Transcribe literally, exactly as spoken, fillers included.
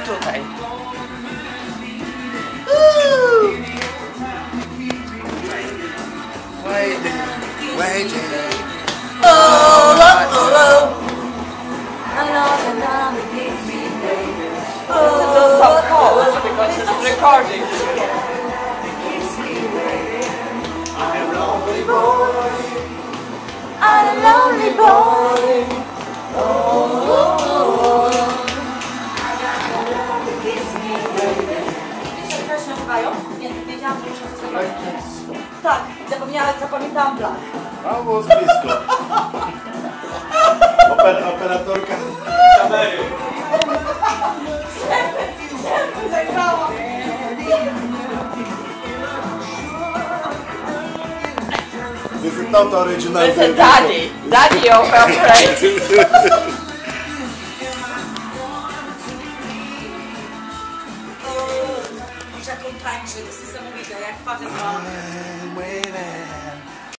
tutaj. Waiting, waiting. Oh, oh, oh, oh. This is just some calls because it's recording. I'm a lonely boy. I'm a lonely boy. Oh, oh, oh. Wiesz, jak też nazywają? Nie, wiedziałam, że muszę to zabrać. Tak, zapomniałam, zapamiętałam blank. A, było blisko. Oper, operatorka kamery. Zęby zagrałam. This is not original. This is Daddy. Daddy of our friend. Jak on tańczy, to jest niesamowite, jak facet ma.